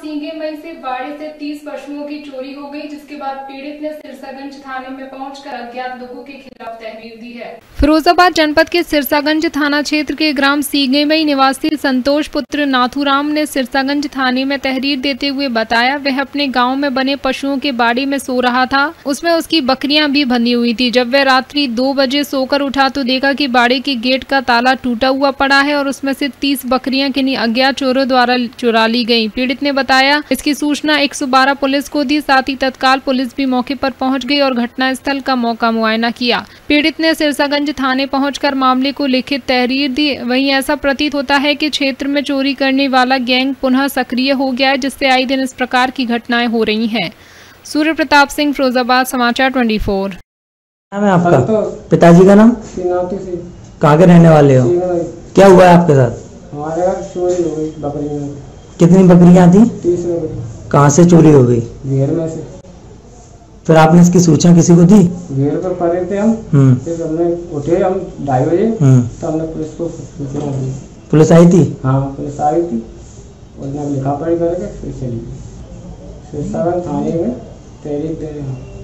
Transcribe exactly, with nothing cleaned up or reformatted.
सींगे मई से बाड़े से तीस पशुओं की चोरी हो गई, जिसके बाद पीड़ित ने सिरसागंज थाने में पहुंचकर अज्ञात लोगों के खिलाफ तहरीर दी है। फिरोजाबाद जनपद के सिरसागंज थाना क्षेत्र के ग्राम सींगेमई निवासी संतोष पुत्र नाथूराम ने सिरसागंज थाने में तहरीर देते हुए बताया, वह अपने गाँव में बने पशुओं के बाड़े में सो रहा था। उसमें उसकी बकरियां भी बंधी हुई थी। जब वह रात्रि दो बजे सोकर उठा तो देखा कि बाड़े के गेट का ताला टूटा हुआ पड़ा है और उसमें से तीस बकरियां किन्हीं अज्ञात चोरों द्वारा चुरा ली गयी। पीड़ित ने बताया, इसकी सूचना एक सौ बारह पुलिस को दी। साथ ही तत्काल पुलिस भी मौके पर पहुंच गई और घटना स्थल का मौका मुआयना किया। पीड़ित ने सिरसागंज थाने पहुंचकर मामले को लिखित तहरीर दी। वहीं ऐसा प्रतीत होता है कि क्षेत्र में चोरी करने वाला गैंग पुनः सक्रिय हो गया है, जिससे आए दिन इस प्रकार की घटनाएं हो रही हैं। सूर्य प्रताप सिंह, फिरोजाबाद, समाचार चौबीस। नाम है आपका? पिताजी का नाम? कहाँ के रहने वाले हो? क्या हुआ है आपके साथ? हमारे घर चोरी हो गई बकरियां। कितनी बकरियां थी? तीस बकरी। कहाँ से चोरी हो गई? घेर में से। फिर आपने इसकी सूचना किसी को दी? घेर पर पड़े थे हम। फिर हमने उठे हम ढाई बजे, तो हमने पुलिस को सूचना दी। पुलिस आई थी? हाँ, पुलिस आई थी। उसने लिखा पढ़ी करके फिर चली गई। सिरसागंज थाने में तहरीर दे रहे हैं।